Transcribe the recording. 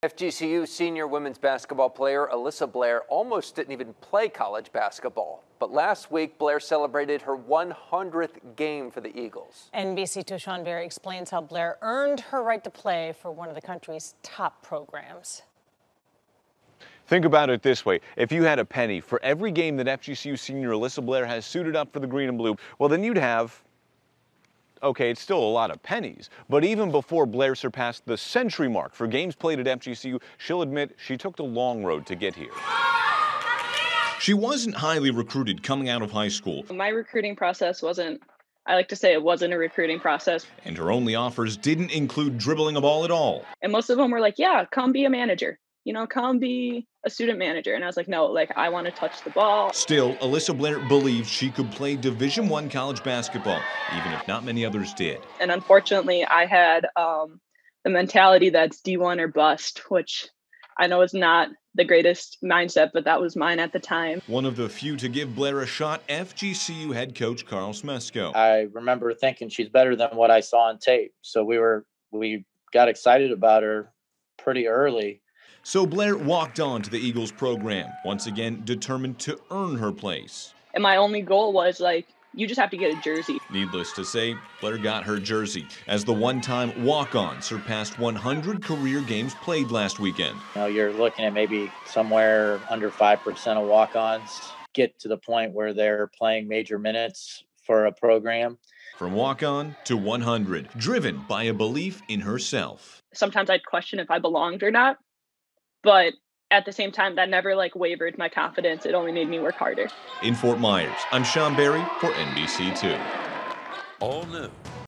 FGCU senior women's basketball player Alyssa Blair almost didn't even play college basketball. But last week, Blair celebrated her 100th game for the Eagles. NBC2's Sean Berry explains how Blair earned her right to play for one of the country's top programs. Think about it this way. If you had a penny for every game that FGCU senior Alyssa Blair has suited up for the green and blue, well, then you'd have, okay, it's still a lot of pennies, but even before Blair surpassed the century mark for games played at FGCU, she'll admit she took the long road to get here. She wasn't highly recruited coming out of high school. My recruiting process wasn't, I like to say it wasn't a recruiting process. And her only offers didn't include dribbling a ball at all. And most of them were like, yeah, come be a manager. You know, come be a student manager. And I was like, no, like, I want to touch the ball. Still, Alyssa Blair believed she could play Division I college basketball, even if not many others did. And unfortunately, I had the mentality that's D1 or bust, which I know is not the greatest mindset, but that was mine at the time. One of the few to give Blair a shot, FGCU head coach Carl Smesko. I remember thinking she's better than what I saw on tape. So we got excited about her pretty early. So Blair walked on to the Eagles program, once again determined to earn her place. And my only goal was, like, you just have to get a jersey. Needless to say, Blair got her jersey as the one-time walk-on surpassed 100 career games played last weekend. You know, you're looking at maybe somewhere under 5% of walk-ons get to the point where they're playing major minutes for a program. From walk-on to 100, driven by a belief in herself. Sometimes I'd question if I belonged or not. But at the same time, that never wavered my confidence. It only made me work harder. In Fort Myers, I'm Sean Berry for NBC2. All new.